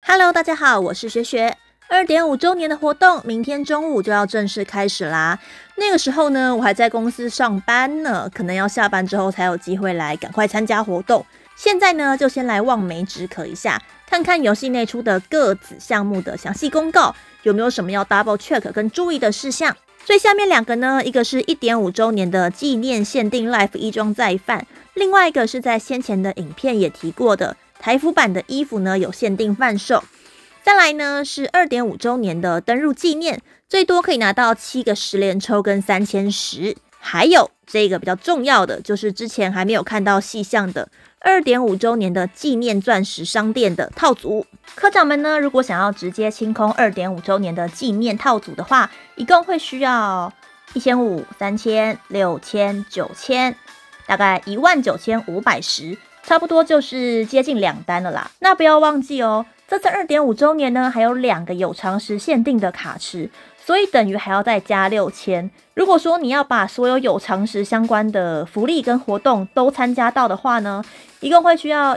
Hello， 大家好，我是学学。2.5周年的活动，明天中午就要正式开始啦。那个时候呢，我还在公司上班呢，可能要下班之后才有机会来赶快参加活动。现在呢，就先来望梅止渴一下，看看游戏内出的各子项目的详细公告，有没有什么要 double check 跟注意的事项。最下面两个呢，一个是 1.5周年的纪念限定 Life 衣装再贩，另外一个是在先前的影片也提过的台服版的衣服呢有限定贩售。再来呢是 2.5周年的登入纪念，最多可以拿到7个10连抽跟3000石。还有这个比较重要的，就是之前还没有看到细项的 2.5周年的纪念钻石商店的套组。科长们呢，如果想要直接清空 2.5周年的纪念套组的话，一共会需要1500、3000、6000、9000，大概19500石，差不多就是接近2单了啦。那不要忘记哦，这次 2.5周年呢，还有2个有常识限定的卡池，所以等于还要再加6000。如果说你要把所有有常识相关的福利跟活动都参加到的话呢，一共会需要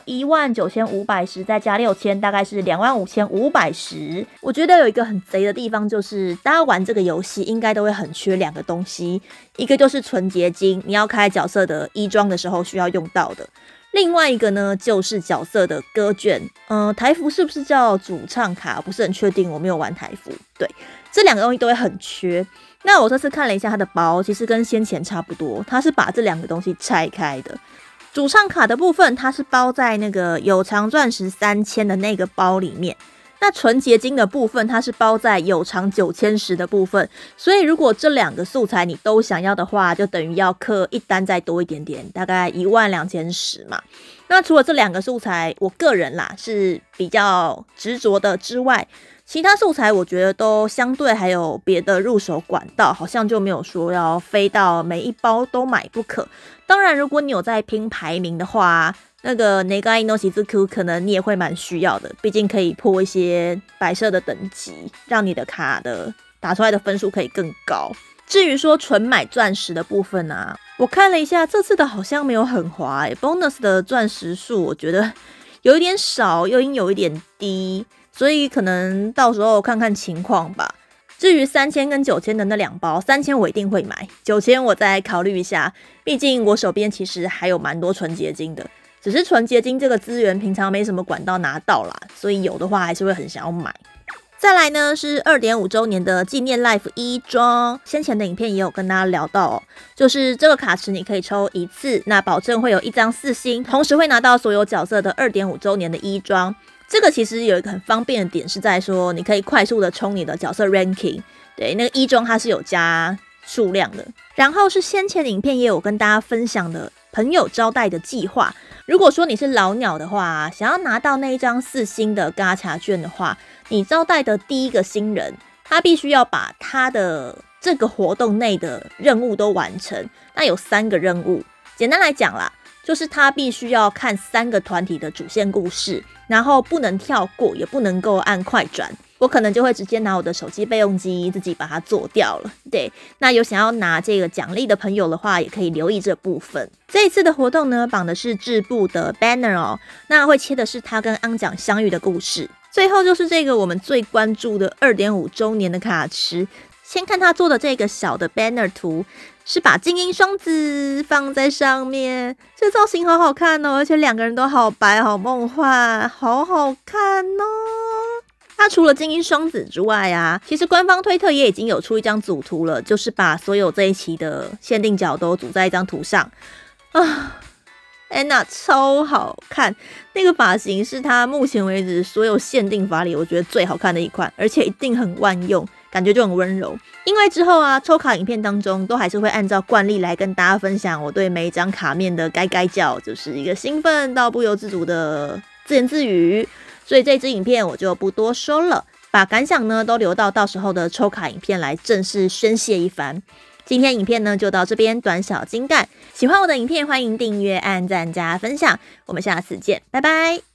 19500石，再加6000，大概是25500石。我觉得有一个很贼的地方，就是大家玩这个游戏应该都会很缺2个东西，一个就是纯结晶，你要开角色的衣装的时候需要用到的。另外一个呢，就是角色的歌卷，台服是不是叫主唱卡？不是很确定，我没有玩台服。对，这2个东西都会很缺。那我这次看了一下它的包，其实跟先前差不多，它是把这2个东西拆开的。主唱卡的部分，它是包在那个有偿钻石3000的那个包里面。那纯结晶的部分，它是包在有偿9000石的部分，所以如果这2个素材你都想要的话，就等于要氪1单再多一点点，大概12000石嘛。那除了这2个素材，我个人啦是比较执着的之外，其他素材我觉得都相对还有别的入手管道，好像就没有说要飞到每一包都买不可。当然，如果你有在拼排名的话，那个 Negai no Shizuku 可能你也会蛮需要的，毕竟可以破一些摆设的等级，让你的卡的打出来的分数可以更高。至于说纯买钻石的部分啊，我看了一下，这次的好像没有很滑bonus 的钻石数我觉得有一点少，又有一点低，所以可能到时候看看情况吧。至于3000跟9000的那2包，3000我一定会买，9000我再考虑一下，毕竟我手边其实还有蛮多纯结晶的。只是纯结晶这个资源平常没什么管道拿到啦，所以有的话还是会很想要买。再来呢是 2.5周年的纪念 Life 衣装，先前的影片也有跟大家聊到哦，就是这个卡池你可以抽1次，那保证会有1张4星，同时会拿到所有角色的 2.5周年的衣装。这个其实有一个很方便的点是在说，你可以快速的冲你的角色 ranking， 对，那个衣装它是有加数量的。然后是先前的影片也有跟大家分享的朋友招待的计划，如果说你是老鸟的话，想要拿到那一张4星的嘎卡券的话，你招待的第一个新人，他必须要把他的这个活动内的任务都完成。那有3个任务，简单来讲啦，就是他必须要看3个团体的主线故事，然后不能跳过，也不能够按快转。我可能就会直接拿我的手机备用机自己把它做掉了。对，那有想要拿这个奖励的朋友的话，也可以留意这部分。这一次的活动呢，绑的是制布的 banner 哦，那会切的是他跟安讲相遇的故事。最后就是这个我们最关注的 2.5周年的卡池。先看他做的这个小的 banner 图，是把精英双子放在上面，这造型好好看哦，而且2个人都好白好梦幻，好好看哦。它除了精英双子之外啊，其实官方推特也已经有出一张组图了，就是把所有这一期的限定角都组在一张图上啊。安娜超好看，那个发型是她目前为止所有限定发里我觉得最好看的一款，而且一定很万用，感觉就很温柔。因为之后啊，抽卡影片当中都还是会按照惯例来跟大家分享我对每一张卡面的该叫，就是一个兴奋到不由自主的自言自语。所以这支影片我就不多说了，把感想呢都留到时候的抽卡影片来正式宣泄一番。今天影片呢就到这边，短小精干。喜欢我的影片，欢迎订阅、按赞、加分享。我们下次见，拜拜。